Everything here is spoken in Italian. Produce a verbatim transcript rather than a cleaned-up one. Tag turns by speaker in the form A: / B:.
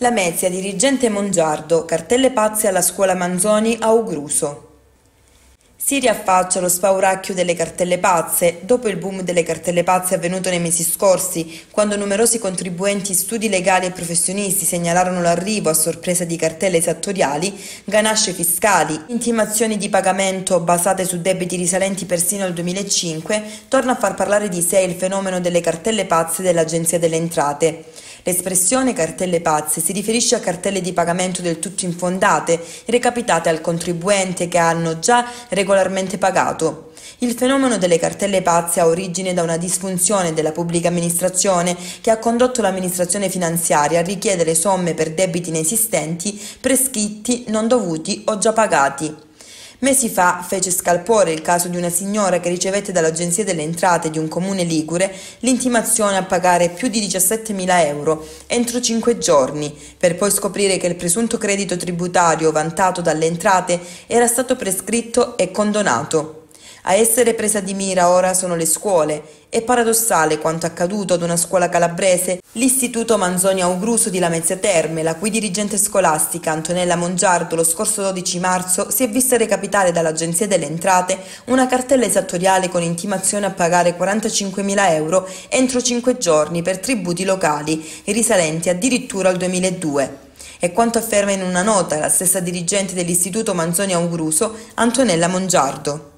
A: Lamezia, dirigente Mongiardo, cartelle pazze alla scuola Manzoni a Augruso. Si riaffaccia lo spauracchio delle cartelle pazze. Dopo il boom delle cartelle pazze avvenuto nei mesi scorsi, quando numerosi contribuenti, studi legali e professionisti segnalarono l'arrivo a sorpresa di cartelle esattoriali, ganasce fiscali, intimazioni di pagamento basate su debiti risalenti persino al duemilacinque, torna a far parlare di sé il fenomeno delle cartelle pazze dell'Agenzia delle Entrate. L'espressione cartelle pazze si riferisce a cartelle di pagamento del tutto infondate, recapitate al contribuente che hanno già regolarmente pagato. Il fenomeno delle cartelle pazze ha origine da una disfunzione della pubblica amministrazione che ha condotto l'amministrazione finanziaria a richiedere somme per debiti inesistenti, prescritti, non dovuti o già pagati. Mesi fa fece scalpore il caso di una signora che ricevette dall'Agenzia delle Entrate di un comune ligure l'intimazione a pagare più di diciassettemila euro entro cinque giorni, per poi scoprire che il presunto credito tributario vantato dalle entrate era stato prescritto e condonato. A essere presa di mira ora sono le scuole. È paradossale quanto accaduto ad una scuola calabrese, l'Istituto Manzoni Augruso di Lamezia Terme, la cui dirigente scolastica Antonella Mongiardo lo scorso dodici marzo si è vista recapitare dall'Agenzia delle Entrate una cartella esattoriale con intimazione a pagare quarantacinquemila euro entro cinque giorni per tributi locali, risalenti addirittura al duemiladue. È quanto afferma in una nota la stessa dirigente dell'Istituto Manzoni Augruso, Antonella Mongiardo.